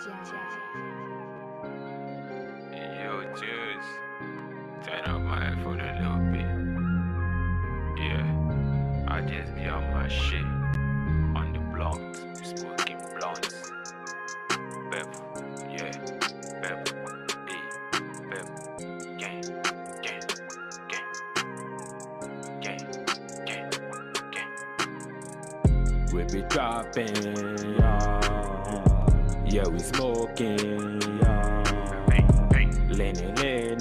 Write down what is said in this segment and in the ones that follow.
Yo, Juice, turn up my iPhone a little bit. Yeah, I just be on my shit, on the blunt, smoking blunts. Pep, yeah, pep, pep, gang, gang, gang, gang, gang, gang. We be dropping, yeah, we smoking, leaning,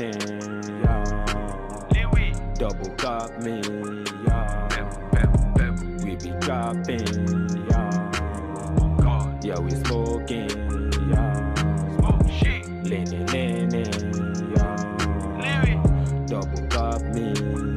double cup me, we be dropping, yeah, we smoking, leaning, double cup me,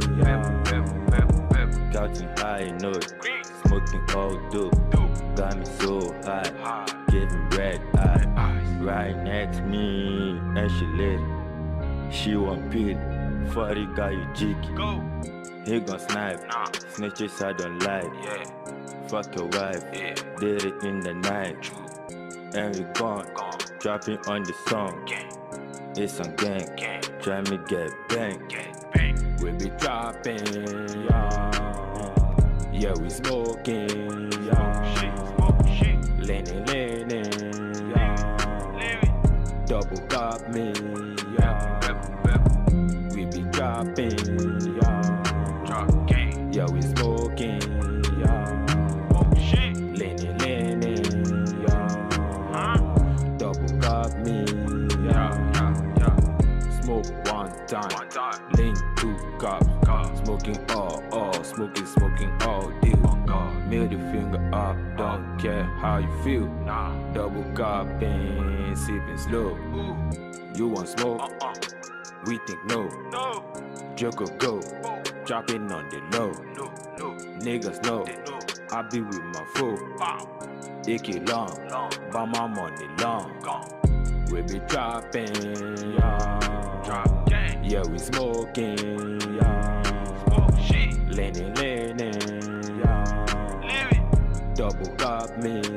Counting high note, smoking all dope, got me so high, giving red eye, right next me, and she lit it. She want pill, 40 got you jiggy, he gon' snipe, snitches I don't like, fuck your wife, did it in the night, and we gone, dropping on the song, it's on gang, try me get bang, we be dropping, yeah, we smoking, leaning, double cup me, we be dropping, yeah, we smoking, leaning, double cup me, smoke one time, lean two cups, smoking all, smoking all deal. Middle finger up, don't care how you feel. Double cupping, sipping slow. You want smoke? We think no. Joker go, dropping on the low. Niggas know, I be with my foe. Icky long, but my money long. We be dropping, yeah, we smoking, leaning, double cup me,